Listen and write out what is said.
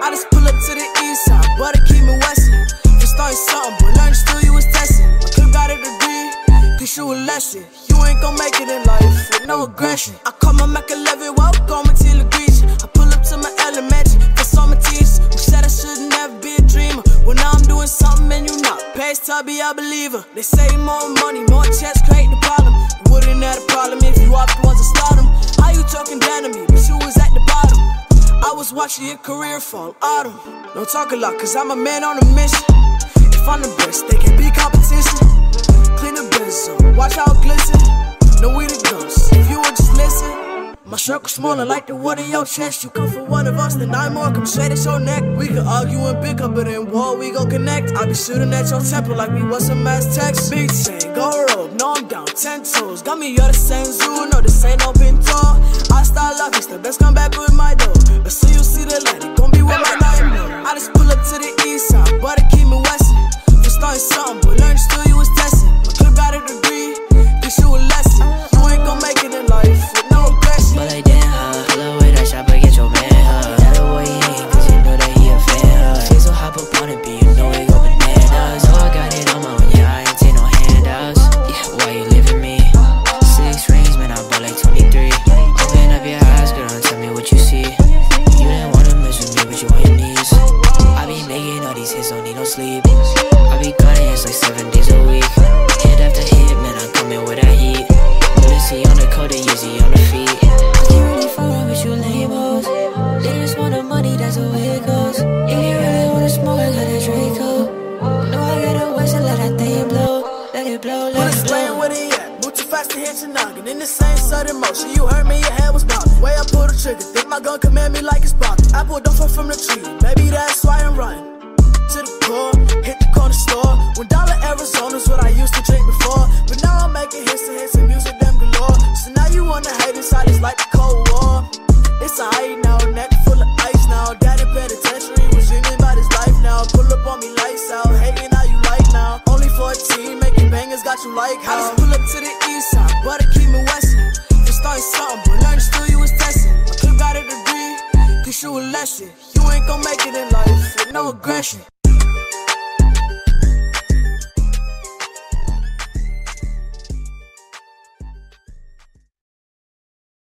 I just pull up to the east side, but it keep me westin'. For starting something, but learning still you was testing. My clip got a degree, teach you a lesson. You ain't gon' make it in life with no aggression. I call my Mac 11, welcome to the Greece. I pull up to my elementary, for some of teachers who said I should never be a dreamer. Well, now I'm doing something and you not. Pays to be a believer. They say more money, more checks create the problem. You wouldn't have a problem if you off the ones that start them. How you talking down to me, but you was at the bottom. I was watching your career fall autumn. Don't talk a lot, cause I'm a man on a mission. If I'm the best, they can't be competition. Clean the benzo, watch how it glisten. No we the ghosts, if you would just listen. My circle smaller like the wood in your chest. You come for one of us, then 9 more come straight at your neck. We could argue and pick up, but in war we gon' connect. I be shooting at your temple like we was some Aztecs. Big chain, go rope, no I'm down 10 toes. Got me all the same zoo, no this ain't no pinto. I start lucky, the best come back with my dough. But soon you see the light, it gon' be with my nightmare. I just pull up to the east side, but it keep me westin'. For starting something, but learning still you was testing. My clip got a degree, teach you a lesson. You ain't gon' make it in life with no aggression. But like damn, huh? Pull up with that shot, but get your man, huh? Tell the way he ain't, cause you know that he a fan, huh? Face so hop up on it, but you know he go bananas. Oh, I got it on my own, yeah, I ain't take no handouts. Yeah, why you leaving me? 6 rings, man, I bought like 23. Open up your eyes, girl, and tell me what you see. You didn't wanna mess with me, but you on your knees. I be making all these hits, don't need no sleep. I be cutting hits like 7 days a week. Hit after hit, man, I'm coming with that heat. Lucy on the coat, Yeezy on the feet. I can't really fuck with you lame-os. They just want the money, that's the way it goes. If you really wanna smoke, I got that Draco. No, I got a West and let that thing blow. Let it blow, let it blow. Where they at? Move too fast to hit your noggin. In the same sudden motion, you heard me, your head was bobbing. Way I pull the trigger, think my gun command me like it's popping. Apple don't fall from the tree, maybe that's why I'm running. To the core, hit the corner store. $1 Arizona's what I used to drink before. But now I'm making hits and music them galore. So now you wanna hate inside, it's like the Cold War. It's a height now, net full of ice now. Dad in penitentiary was dreaming about his life now. Pull up on me lights out, hating how you like now. Only 14, making bangers got you like how. I just pull up to the east side, but it keep me westin'. For starting something, but learning still you was testing. My clip got a degree, teach you a lesson. You ain't gon' make it in life with no aggression.